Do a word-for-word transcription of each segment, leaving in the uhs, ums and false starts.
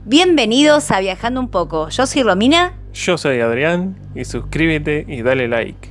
Bienvenidos a Viajando un poco. Yo soy Romina. Yo soy Adrián y suscríbete y dale like.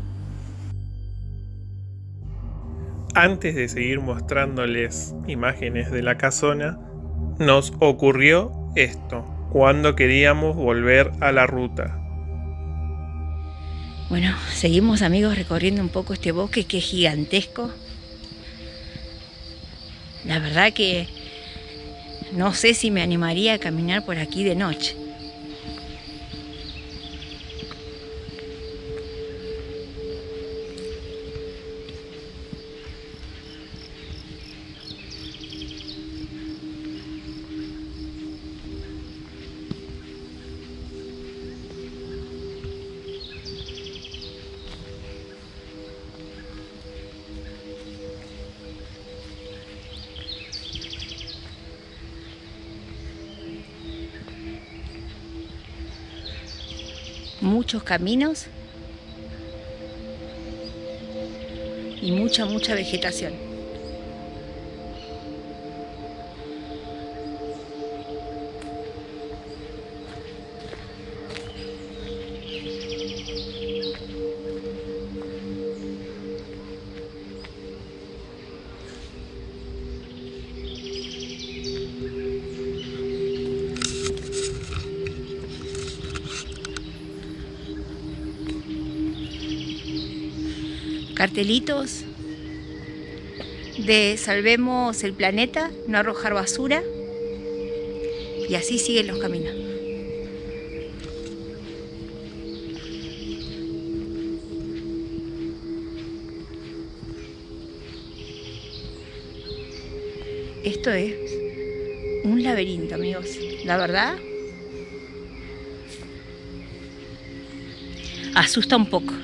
Antes de seguir mostrándoles imágenes de la casona, nos ocurrió esto, cuando queríamos volver a la ruta. Bueno, seguimos amigos recorriendo un poco este bosque que es gigantesco. La verdad que no sé si me animaría a caminar por aquí de noche. Muchos caminos y mucha, mucha vegetación. Cartelitos de salvemos el planeta, no arrojar basura, y así siguen los caminos. Esto es un laberinto, amigos, la verdad asusta un poco.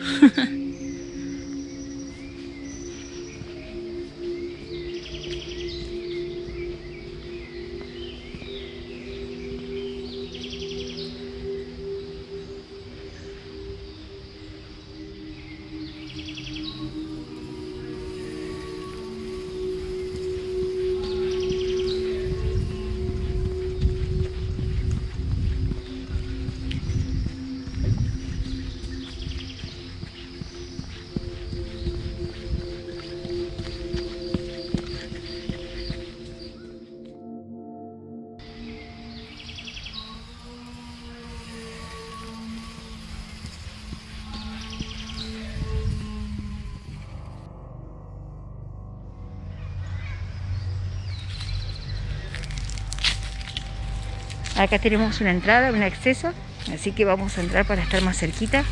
Acá tenemos una entrada, un acceso, así que vamos a entrar para estar más cerquita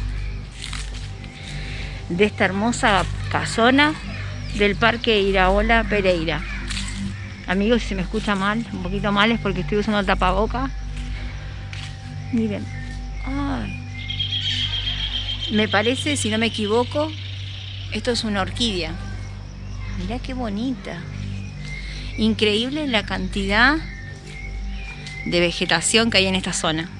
de esta hermosa casona del Parque Iraola Pereira. Amigos, si se me escucha mal, un poquito mal, es porque estoy usando tapaboca. Miren, ay, me parece, si no me equivoco, esto es una orquídea. Mirá qué bonita. Increíble la cantidad de vegetación que hay en esta zona.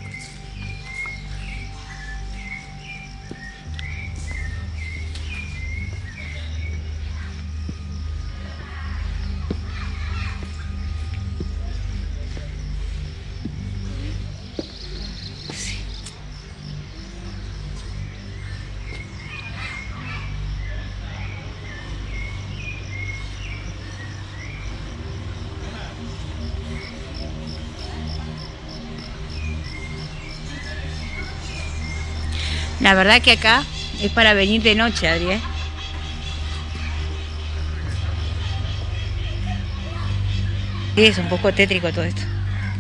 Sí. La verdad que acá es para venir de noche, Adri, ¿eh? Sí, es un poco tétrico todo esto.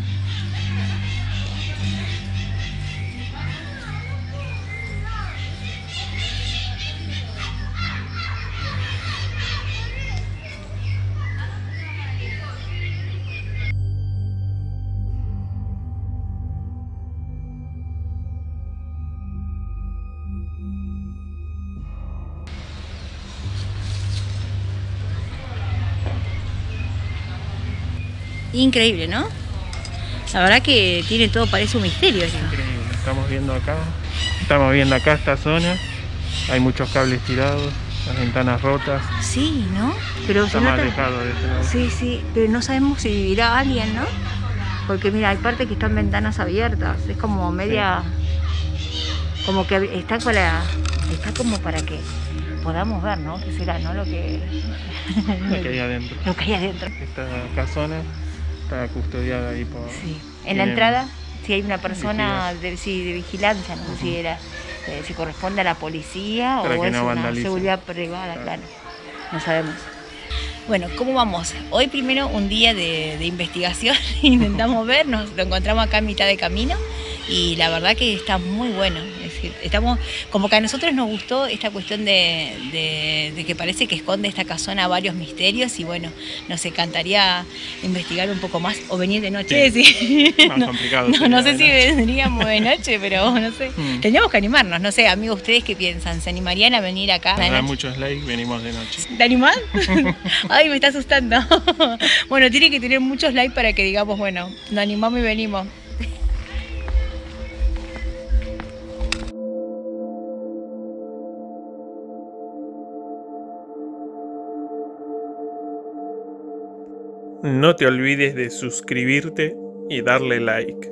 Increíble, ¿no? La verdad que tiene todo, parece un misterio. Es increíble. Estamos viendo acá, estamos viendo acá esta zona. Hay muchos cables tirados, las ventanas rotas. Sí, ¿no? Pero está se mal nota... dejado de este lado. Sí, sí, pero no sabemos si vivirá alguien, ¿no? Porque mira, hay partes que están ventanas abiertas. Es como media... Sí. Como que está con la... Está como para que podamos ver, ¿no? ¿Qué será, no? Lo que... Lo que hay adentro. Lo que hay adentro. Esta casona está custodiada ahí por... Sí. En la entrada, si hay una persona de, sí, de vigilancia, no sé uh-huh. si era... Eh, si corresponde a la policía para o es no una vandalice. Seguridad privada, claro. claro. No sabemos. Bueno, ¿cómo vamos? Hoy primero un día de, de investigación, intentamos ver, nos lo encontramos acá en mitad de camino y la verdad que está muy bueno. Es decir, estamos, como que a nosotros nos gustó esta cuestión de, de, de que parece que esconde esta casona varios misterios y bueno, nos encantaría investigar un poco más o venir de noche. Sí. Sí. Más no, complicado. No, no sé si vendríamos de noche, pero no sé. Mm. Tendríamos que animarnos, no sé, amigos, ¿ustedes qué piensan? ¿Se animarían a venir acá? Nos da muchos likes, venimos de noche. ¿Te animás? Ay, me está asustando. Bueno, tiene que tener muchos likes para que digamos, bueno, nos animamos y venimos. No te olvides de suscribirte y darle like.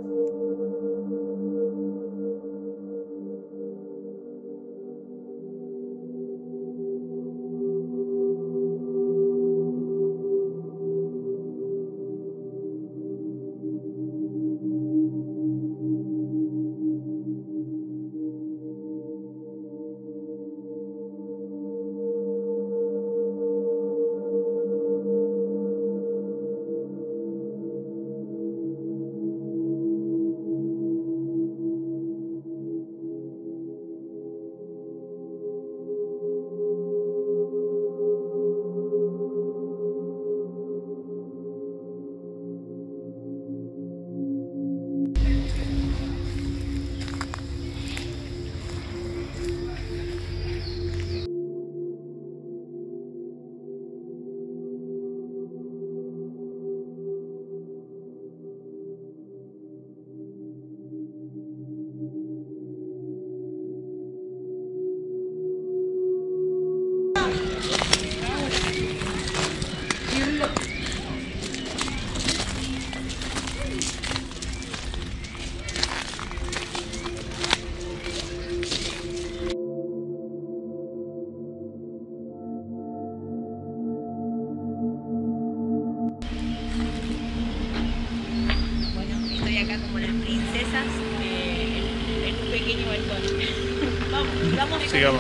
Acá como las princesas de el pequeño balcón. Vamos, sigamos. Sigamos.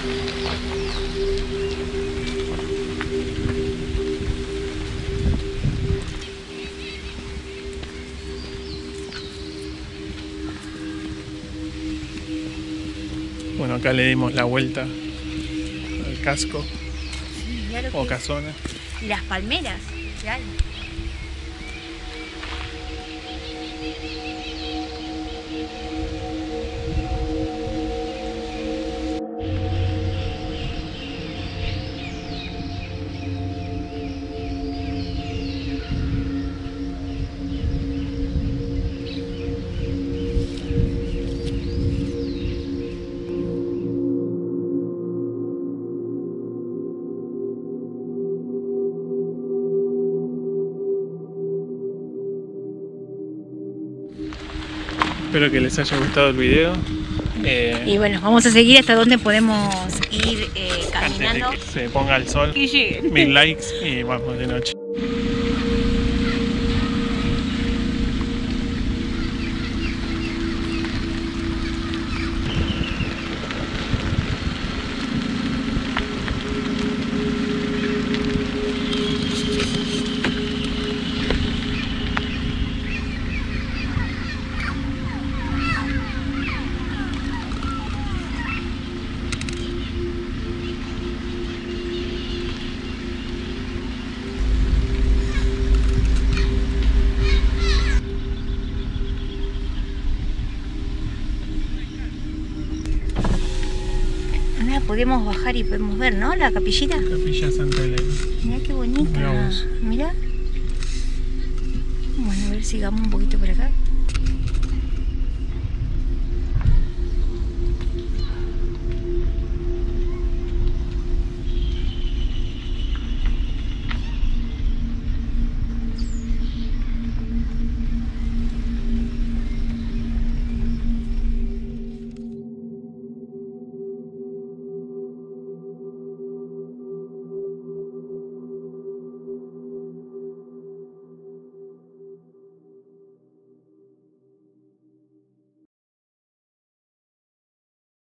Bueno, acá le dimos la vuelta al casco sí, o casona. Y las palmeras, ¿qué hay? Espero que les haya gustado el video. Eh, y bueno, vamos a seguir hasta donde podemos ir eh, caminando. Antes de que se ponga el sol. Y llegue. Mil likes y vamos de noche. Podemos bajar y podemos ver, ¿no? La capillita. Capilla Santa Elena. Mirá qué bonita. Mirá. Bueno, a ver, sigamos un poquito por acá.